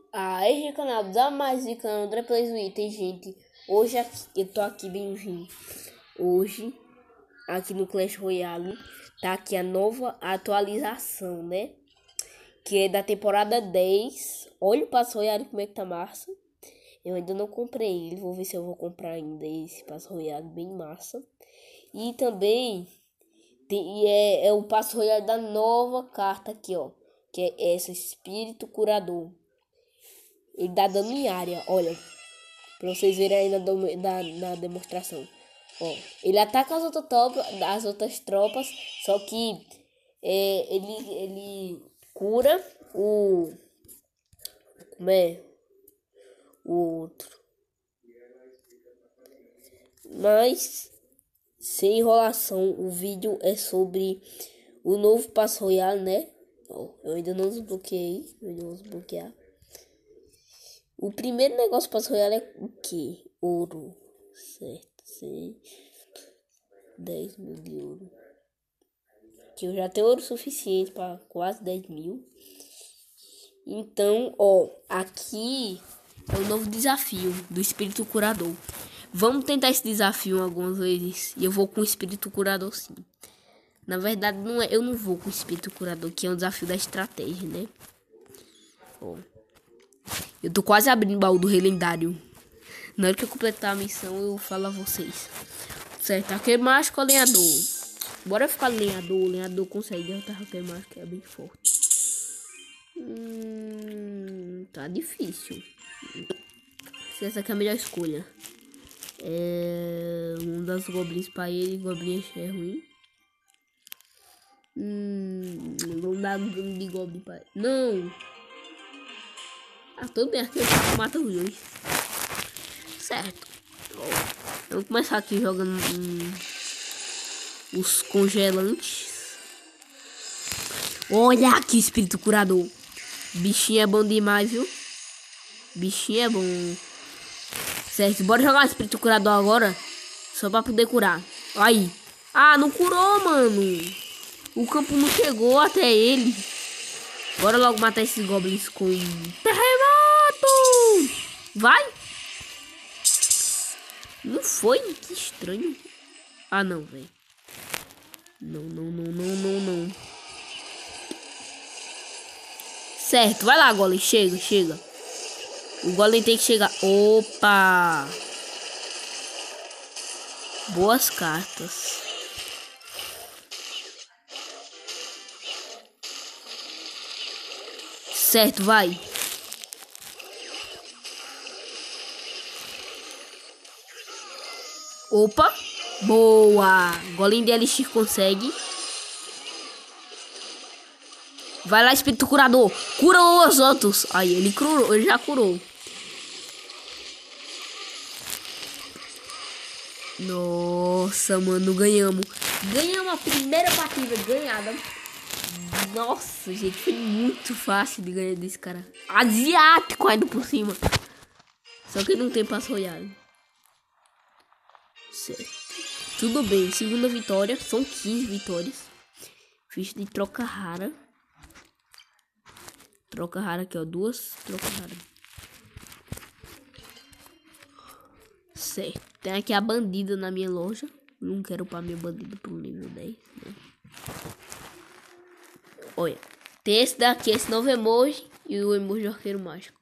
Aí, canal da mais e canal André Plays Item, gente. Hoje eu tô aqui, bem-vindo. Hoje, aqui no Clash Royale, tá aqui a nova atualização, né? Que é da temporada 10. Olha o Passo Royale como é que tá massa. Eu ainda não comprei ele, vou ver se eu vou comprar ainda esse Passo Royale bem massa. E também é o Passo Royale da nova carta aqui, ó. Que é essa, Espírito Curador. Ele dá dano em área, olha. Pra vocês verem aí na demonstração. Ó, ele ataca as outras tropas, só que ele cura o... Como é? O outro. Mas, sem enrolação, o vídeo é sobre o novo Passo Royale, né? Ó, eu ainda não desbloqueei, eu ainda vou desbloquear. O primeiro negócio para Royale é o que? Ouro. Certo, sei. 10 mil de ouro. Que eu já tenho ouro suficiente para quase 10 mil. Então, ó, aqui é o novo desafio do Espírito Curador. Vamos tentar esse desafio algumas vezes. E eu vou com o Espírito Curador, sim. Na verdade, não é, eu não vou com o Espírito Curador, que é um desafio da estratégia, né? Ó. Eu tô quase abrindo o baú do rei lendário. Na hora que eu completar a missão, eu falo a vocês. Certo, aquele mágico ou lenhador? Bora ficar lenhador. O lenhador consegue derrotar aquele mágico, que é bem forte. Tá difícil. Essa aqui é a melhor escolha. Um das goblins pra ele. Goblin é ruim. Vamos dar um de goblin pra ele. Não! Ah, tudo bem, aqui eu mato os dois. Certo. Vamos começar aqui jogando os congelantes. Olha aqui, Espírito Curador. Bichinho é bom demais, viu? Bichinho é bom. Certo, bora jogar o Espírito Curador agora. Só pra poder curar. Aí. Ah, não curou, mano. O campo não chegou até ele. Bora logo matar esses goblins com terremoto. Vai. Não foi? Que estranho. Ah, não, velho. Não. Certo, vai lá, Golem. Chega. O Golem tem que chegar. Opa! Boas cartas. Certo, vai. Opa! Boa! Golem de Elixir consegue. Vai lá, Espírito Curador. Cura os outros. Aí, ele curou, ele já curou. Nossa, mano, ganhamos. Ganhamos a primeira partida ganhada. Nossa, gente, foi muito fácil de ganhar desse cara. Asiático ainda por cima. Só que não tem Passo Royale. Certo. Tudo bem, segunda vitória. São 15 vitórias. Ficha de troca rara. Troca rara aqui, ó. 2 troca rara. Certo. Tem aqui a bandida na minha loja. Não quero upar minha bandida pro nível 10. Né? Olha. Tem esse daqui, esse novo emoji. E o emoji do arqueiro mágico.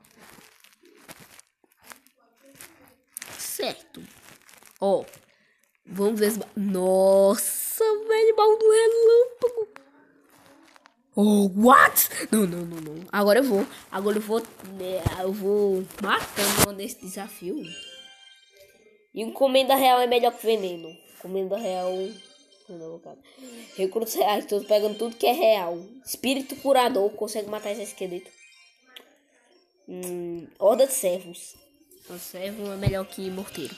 Certo. Ó. Vamos ver. Nossa, velho. Baú do relâmpago. Oh, what? Não. Agora eu vou. Eu vou matando nesse desafio. E encomenda real é melhor que veneno. Encomenda real. Recrutos reais, todos pegando tudo que é real. Espírito Curador consegue matar esse esqueleto. Horda de servos. O servo é melhor que morteiro.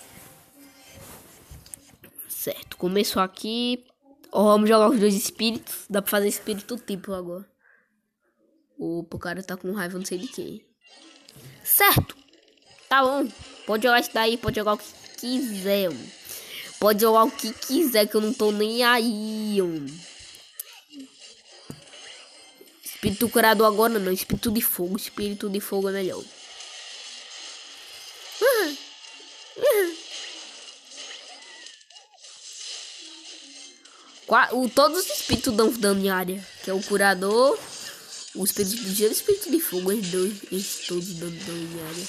Certo, começou aqui. Vamos jogar os dois espíritos. Dá pra fazer espírito tipo agora. Opa, o cara tá com raiva, não sei de quem. Certo. Tá bom. Pode jogar isso daí, pode jogar o que quiser. Pode jogar o que quiser, que eu não tô nem aí. Espírito curador agora não. Espírito de fogo. Espírito de fogo é melhor. Todos os espíritos dão dano em área. Que é o curador, o espírito de gelo e o espírito de fogo. Esses todos dão dano em área.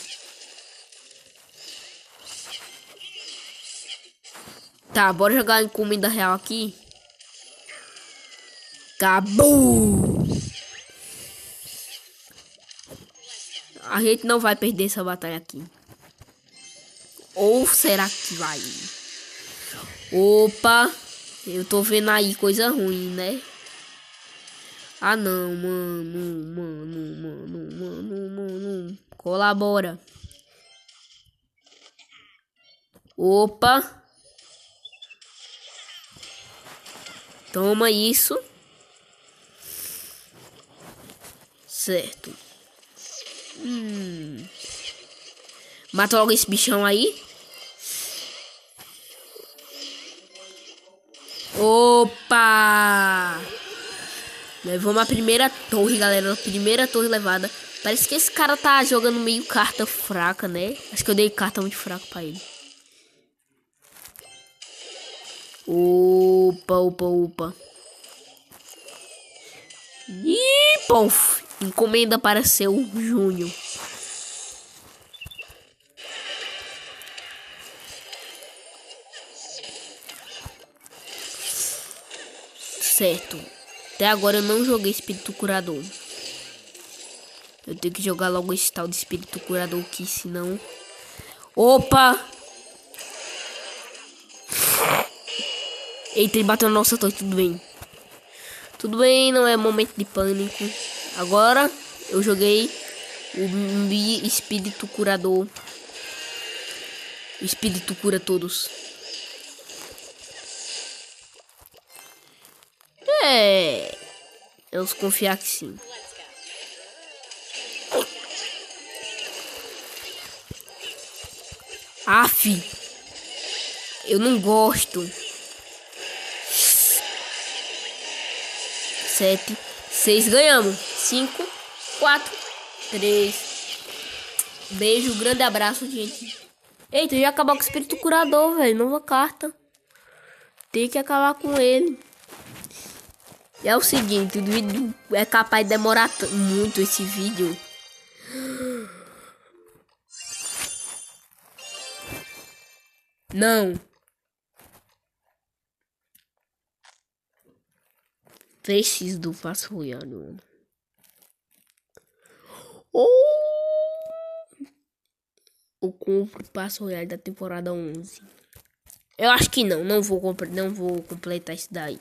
Tá, bora jogar encomenda real aqui. Acabou! A gente não vai perder essa batalha aqui. Ou será que vai? Opa! Eu tô vendo aí coisa ruim, né? Ah não, mano. Colabora. Opa! Toma isso. Certo. Mata logo esse bichão aí. Opa! Levamos a primeira torre, galera. A primeira torre levada. Parece que esse cara tá jogando meio carta fraca, né? Acho que eu dei carta muito fraca pra ele. Opa. Ih, pof. Encomenda para seu Júnior. Certo. Até agora eu não joguei espírito curador. Eu tenho que jogar logo esse tal de espírito curador aqui, senão... Opa! Eita, ele bateu na nossa torre, tudo bem. Tudo bem, não é momento de pânico. Agora eu joguei o espírito curador. O espírito cura todos. Eu confiar que sim. Aff. Eu não gosto. 7, 6, ganhamos. 5, 4, 3. Beijo, grande abraço, gente. Eita, já acabou com o espírito curador, velho. Nova carta. Tem que acabar com ele. E é o seguinte, o vídeo é capaz de demorar muito esse vídeo. Não. Preciso do vassourado, mano. Eu compro o passo royal da temporada 11. Eu acho que não vou completar isso daí.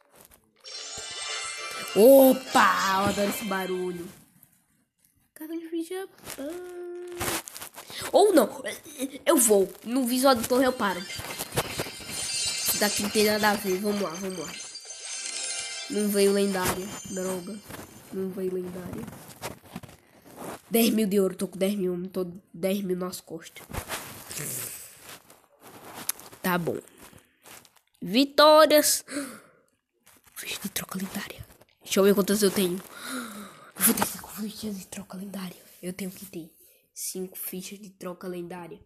Opa, eu adoro esse barulho. Caramba, Japão. Ou não, eu vou. No visual do torre eu paro. Isso daqui não tem nada a ver. Vamos lá. Não veio lendária. Droga. Não veio lendária. 10 mil de ouro. Tô com 10 mil. Tô 10 mil nas costas. Tá bom. Vitórias. Ficha de troca lendária. Deixa eu ver quantas eu tenho. Eu vou ter 5 fichas de troca lendária. Eu tenho que ter 5 fichas de troca lendária.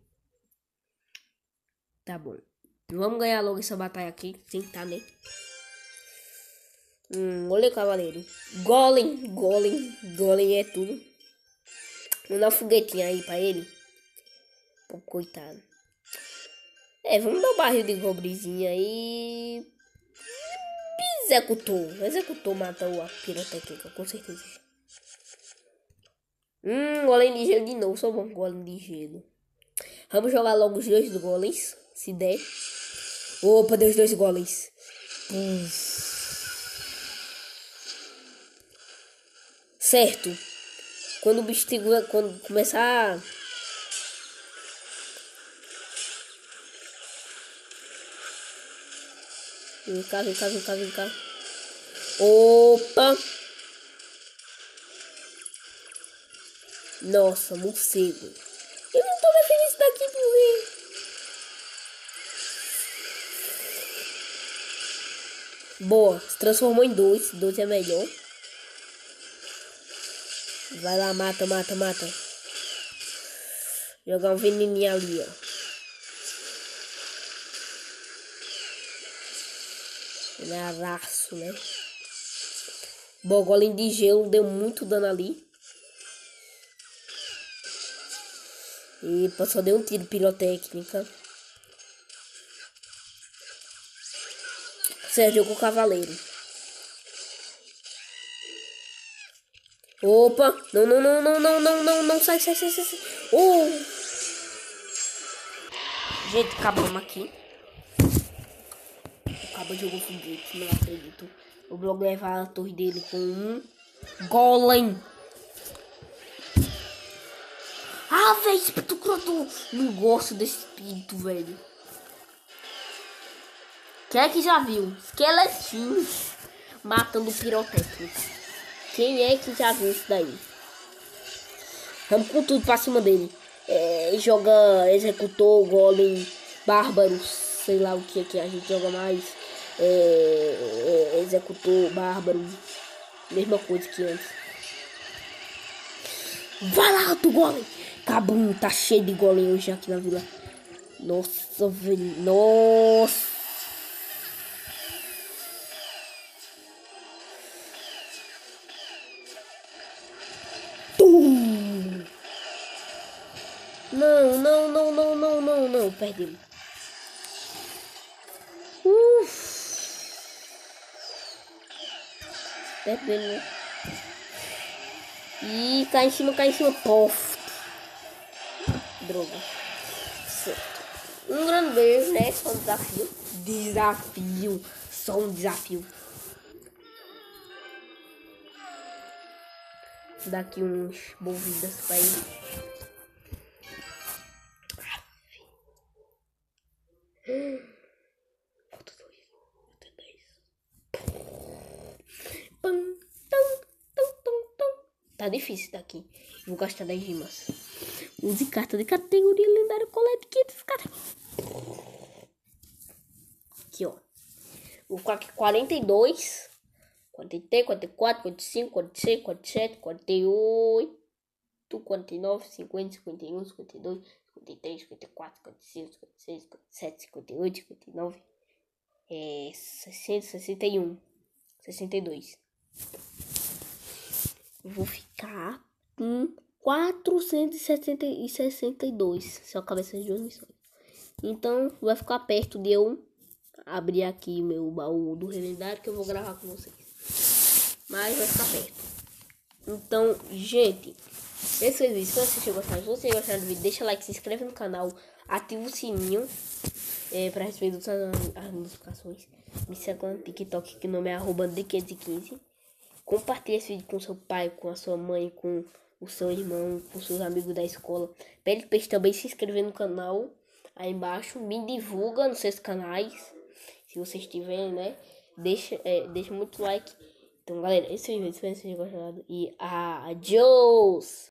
Tá bom. Vamos ganhar logo essa batalha aqui. Tentar, né? Olha o cavaleiro. Golem é tudo. Vou dar um foguetinho aí pra ele. Pô, coitado. Vamos dar um barril de goblinzinho aí. Executou, matou a pirotécnica, com certeza. Golem de gelo de novo. Sou bom com golem de gelo. Vamos jogar logo os 2 golems, se der. Opa, deu os 2 golems. Certo. Quando o bicho quando começar... Vem cá. Opa. Nossa, morcego. Eu não tô defendendo isso daqui por ver. Boa, se transformou em 2. 2 é melhor. Vai lá, mata. Jogar um veneninho ali, ó. Ele é araço, né? Bom, o golem de gelo deu muito dano ali. E só deu um tiro pirotécnica. Serviu com o cavaleiro. Opa! Não, sai. Oh! Gente, acabamos aqui. Acabou de jogar foguete, não acredito. Eu vou levar a torre dele com um golem. Ah, velho, espírito croto. Não gosto desse espírito, velho. Quem é que já viu? Esqueletinhos matando pirotécnico. Quem é que já viu isso daí? Vamos com tudo pra cima dele. Joga executor, golem, bárbaro, sei lá o que é que a gente joga mais. Executor, bárbaro, mesma coisa que antes. Vai lá, tu golem! Cabum, tá cheio de golem hoje aqui na vila. Nossa, velho, nossa. Não, perdemos. Perdemos, né? Ih, cai em cima, pof. Droga. Certo. Um grande beijo, né? Só um desafio. Só um desafio. Daqui uns bovidas pra ele. Falta 2. Falta 10. Tá difícil daqui. Vou gastar 10 gemas. Use carta de categoria lendária. Colete 500 cartas. Aqui, ó. Vou ficar aqui 42. 43, 44, 45, 46, 47, 48, 49, 50, 51, 52, 53, 54, 55, 56, 57, 58, 59, 60, 61, 62. Vou ficar com 462. Se eu acabar essas duas missões. Então vai ficar perto de eu abrir aqui meu baú do lendário que eu vou gravar com vocês. Mas vai ficar perto. Então, gente, esse foi o vídeo. Se você gostar, se você gostar do vídeo, deixa like, se inscreve no canal, ativa o sininho para receber as notificações. Me segue no TikTok, que o nome é @de515. Compartilhe esse vídeo com seu pai, com a sua mãe, com o seu irmão, com seus amigos da escola. Pede para eles também se inscrever no canal aí embaixo. Me divulga nos seus canais, se vocês tiverem, né? Deixa muito like. Então, galera, esse é o vídeo. Espero que vocês tenham gostado. E adiós!